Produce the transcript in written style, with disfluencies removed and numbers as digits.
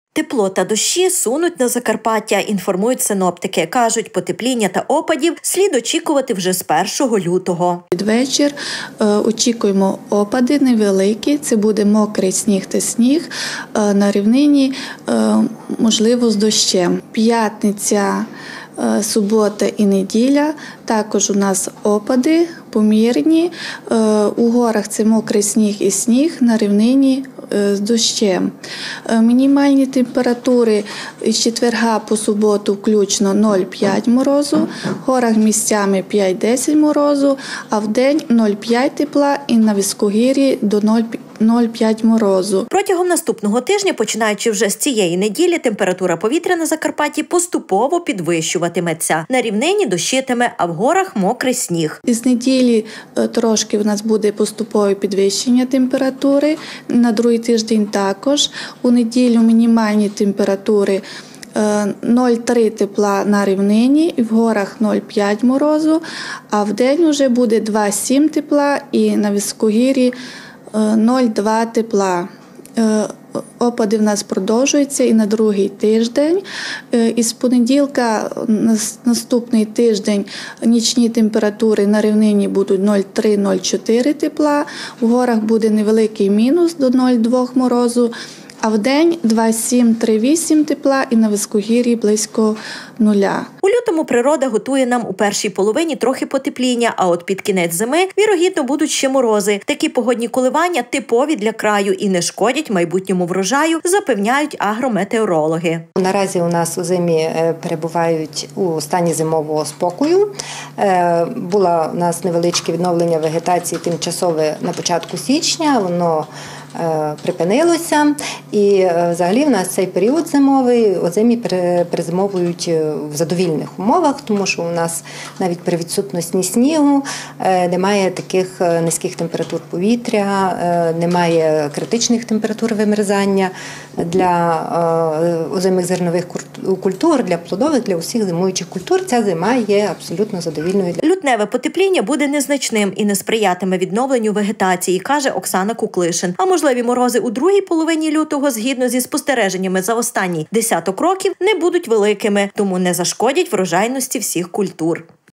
Тепло та дощі сунуть на Закарпаття, інформують синоптики. Кажуть, потепління та опадів слід очікувати вже з 1 лютого. Під вечір очікуємо опади невеликі, це буде мокрий сніг та сніг, на рівнині можливо з дощем. П'ятниця, субота і неділя також у нас опади помірні, у горах це мокрий сніг і сніг, на рівнині з дощем. Мінімальні температури з четверга по суботу включно 0,5 морозу, в горах місцями 5-10 морозу, а в день 0,5 тепла і на високогір'ї до 0,5 морозу. Протягом наступного тижня, починаючи вже з цієї неділі, температура повітря на Закарпатті поступово підвищуватиметься. На рівнині дощитиме, а в горах мокрий сніг. Із неділі трошки в нас буде поступове підвищення температури, на другий тиждень також. У неділю мінімальні температури 0,3 тепла на рівнині, в горах 0,5 морозу, а в день вже буде 2,7 тепла і на високогір'ї 0,2 тепла. Опади в нас продовжуються і на другий тиждень. Із понеділка наступний тиждень нічні температури на рівнині будуть 0,3-0,4 тепла, в горах буде невеликий мінус до 0,2 морозу, а в день 2,7-3,8 тепла і на високогір'ї близько 0. У лютому природа готує нам у першій половині трохи потепління, а от під кінець зими, вірогідно, будуть ще морози. Такі погодні коливання типові для краю і не шкодять майбутньому врожаю, запевняють агрометеорологи. Наразі у нас у зимі перебувають у стані зимового спокою. Було у нас невеличке відновлення вегетації тимчасове на початку січня, воно припинилося, і взагалі в нас цей період зимовий озимі перезимовують в задовільних умовах, тому що у нас навіть при відсутності снігу немає таких низьких температур повітря, немає критичних температур вимерзання для озимих зернових культур, для плодових, для усіх зимуючих культур. Ця зима є абсолютно задовільною. Лютневе потепління буде незначним і не сприятиме відновленню вегетації, каже Оксана Куклишин. А можливі морози у другій половині лютого, згідно зі спостереженнями за останні десяток років, не будуть великими, тому не зашкодять врожайності всіх культур.